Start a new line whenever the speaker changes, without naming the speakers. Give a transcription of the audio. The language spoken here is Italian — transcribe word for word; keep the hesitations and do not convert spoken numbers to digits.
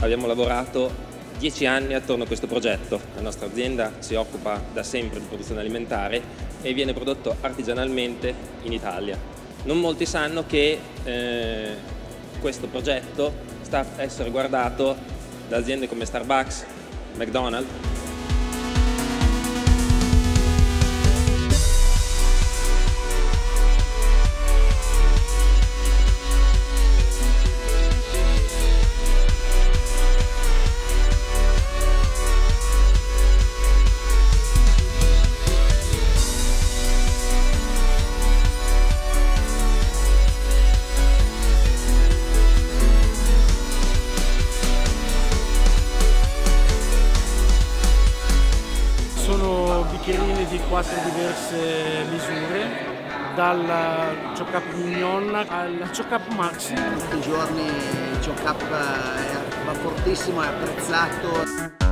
abbiamo lavorato dieci anni attorno a questo progetto. La nostra azienda si occupa da sempre di produzione alimentare e viene prodotto artigianalmente in Italia. Non molti sanno che eh, questo progetto sta a essere guardato da aziende come Starbucks, McDonald's.
Sono bicchierini di quattro diverse misure, dal Choc-Up Mignon al Choc-Up Maxi.
Tutti i giorni il Choc-Up va fortissimo, è apprezzato.